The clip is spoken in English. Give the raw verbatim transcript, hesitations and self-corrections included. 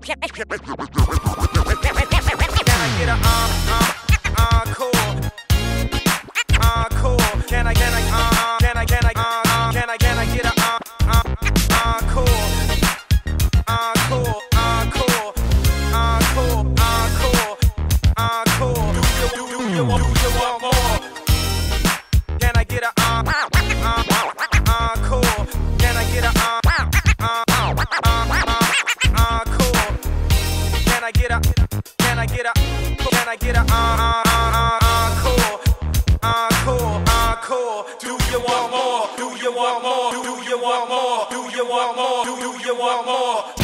get a uh, uh, encore? Encore. Can I, can I, uh, can I, can I, uh, can I, can I get a uh, uh, encore? Encore, encore, encore, encore, encore. Do you, do, do you, do you want more? Can I get a uh, uh, encore? Can I get a uh, uh, uh, uh, encore? Can I get a, can I get a, can I get a uh, uh, encore? Encore, encore. Do you want more? Do you want more? Do you want more? Do you want more? Do you want more?